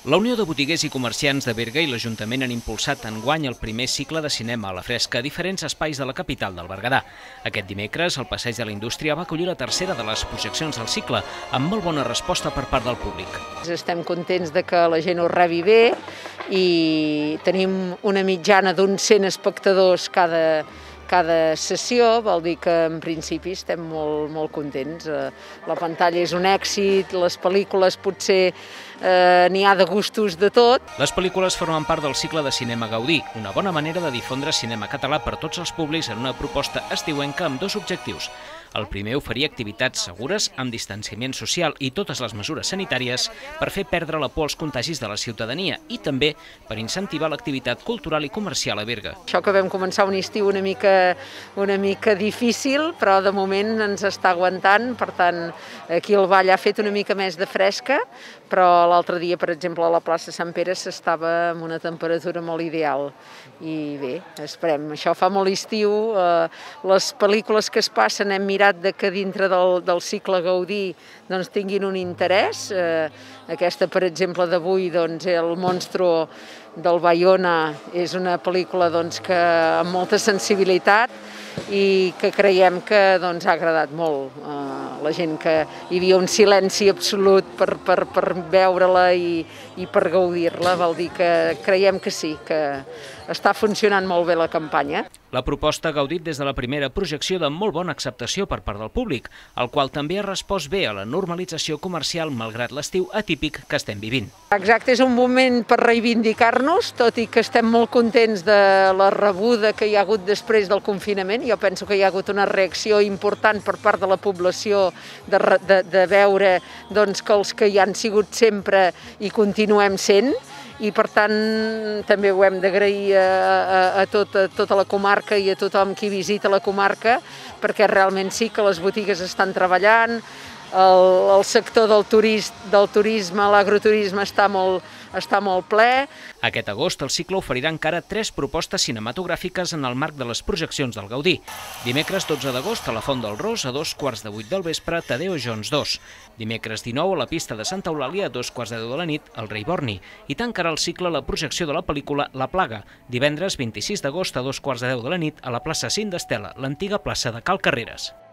La Unió de Botiguers i Comerciants de Berga i l'Ajuntament han impulsat enguany el primer cicle de cinema a la fresca a diferents espais de la capital del Berguedà. Aquest dimecres, el Passeig de la Indústria va acollir la tercera de les projeccions del cicle, amb molt bona resposta per part del públic. Estem contents de que la gent ho rebi bé i tenim una mitjana d'uns 100 espectadors cada sessió, vol dir que en principi estem molt contents. La pantalla és un èxit, les pel·lícules potser n'hi ha de gustos de tot. Les pel·lícules formen part del cicle de Cinema Gaudí, una bona manera de difondre cinema català per tots els públics en una proposta estiuenca amb dos objectius. El primer, oferir activitats segures, amb distanciament social i totes les mesures sanitàries per fer perdre la por als contagis de la ciutadania i també per incentivar l'activitat cultural i comercial a Berga. Això que vam començar un estiu una mica difícil, però de moment ens està aguantant, per tant, aquí el Vall ha fet una mica més de fresca, però l'altre dia, per exemple, a la plaça Sant Pere s'estava amb una temperatura molt ideal. I bé, esperem, això fa molt estiu, les pel·lícules que es passen hem mirat que dintre del cicle Gaudí tinguin un interès. Aquesta, per exemple, d'avui, El monstro del Baiona, és una pel·lícula que amb molta sensibilitat i que creiem que ha agradat molt. La gent que hi havia un silenci absolut per veure-la i per gaudir-la, vol dir que creiem que sí, que està funcionant molt bé la campanya. La proposta ha gaudit des de la primera projecció de molt bona acceptació per part del públic, el qual també ha respost bé a la normalització comercial malgrat l'estiu atípic que estem vivint. Exacte, és un moment per reivindicar-nos, tot i que estem molt contents de la rebuda que hi ha hagut després del confinament. Jo penso que hi ha hagut una reacció important per part de la població de veure que els que hi han sigut sempre hi continuem sent, i per tant també ho hem d'agrair a tota la comarca i a tothom qui visita la comarca, perquè realment sí que les botigues estan treballant, el sector del turisme, l'agroturisme està molt ple. Aquest agost el cicle oferirà encara 3 propostes cinematogràfiques en el marc de les projeccions del Gaudí. Dimecres 12 d'agost a la Font del Ros, a 7:15 del vespre, Tadeo Jones 2. Dimecres 19 a la pista de Santa Eulàlia, a 2:10 de la nit, el Rei Borni. I tancarà el cicle la projecció de la pel·lícula La Plaga, divendres 26 d'agost a 2:10 de la nit a la plaça Cint d'Estela, l'antiga plaça de Cal Carreres.